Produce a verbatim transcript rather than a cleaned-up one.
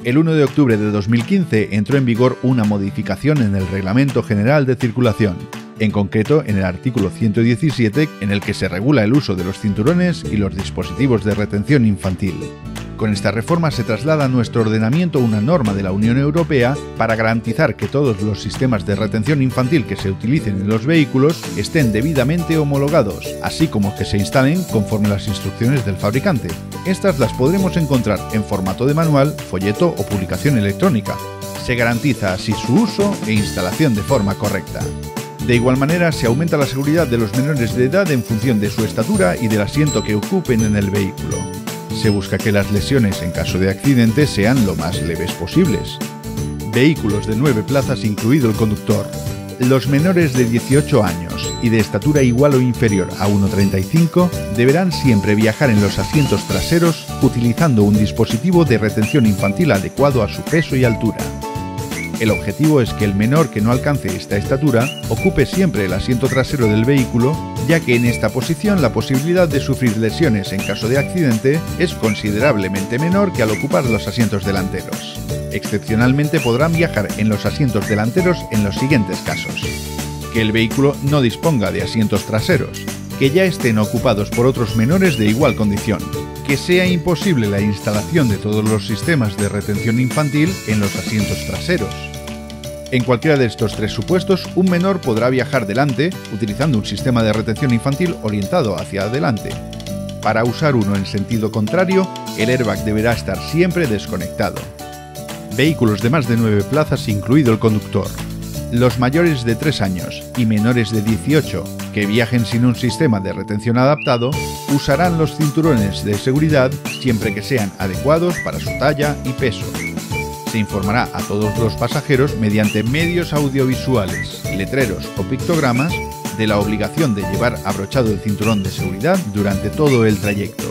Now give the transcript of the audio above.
El uno de octubre de dos mil quince entró en vigor una modificación en el Reglamento General de Circulación, en concreto en el artículo ciento diecisiete, en el que se regula el uso de los cinturones y los dispositivos de retención infantil. Con esta reforma se traslada a nuestro ordenamiento una norma de la Unión Europea para garantizar que todos los sistemas de retención infantil que se utilicen en los vehículos estén debidamente homologados, así como que se instalen conforme las instrucciones del fabricante. Estas las podremos encontrar en formato de manual, folleto o publicación electrónica. Se garantiza así su uso e instalación de forma correcta. De igual manera, se aumenta la seguridad de los menores de edad en función de su estatura y del asiento que ocupen en el vehículo. Se busca que las lesiones en caso de accidente sean lo más leves posibles. Vehículos de nueve plazas incluido el conductor. Los menores de dieciocho años y de estatura igual o inferior a uno coma treinta y cinco deberán siempre viajar en los asientos traseros utilizando un dispositivo de retención infantil adecuado a su peso y altura. El objetivo es que el menor que no alcance esta estatura ocupe siempre el asiento trasero del vehículo, ya que en esta posición la posibilidad de sufrir lesiones en caso de accidente es considerablemente menor que al ocupar los asientos delanteros. Excepcionalmente podrán viajar en los asientos delanteros en los siguientes casos: que el vehículo no disponga de asientos traseros, que ya estén ocupados por otros menores de igual condición, que sea imposible la instalación de todos los sistemas de retención infantil en los asientos traseros. En cualquiera de estos tres supuestos, un menor podrá viajar delante utilizando un sistema de retención infantil orientado hacia adelante. Para usar uno en sentido contrario, el airbag deberá estar siempre desconectado. Vehículos de más de nueve plazas incluido el conductor. Los mayores de tres años y menores de dieciocho que viajen sin un sistema de retención adaptado usarán los cinturones de seguridad siempre que sean adecuados para su talla y peso. Se informará a todos los pasajeros mediante medios audiovisuales, letreros o pictogramas de la obligación de llevar abrochado el cinturón de seguridad durante todo el trayecto.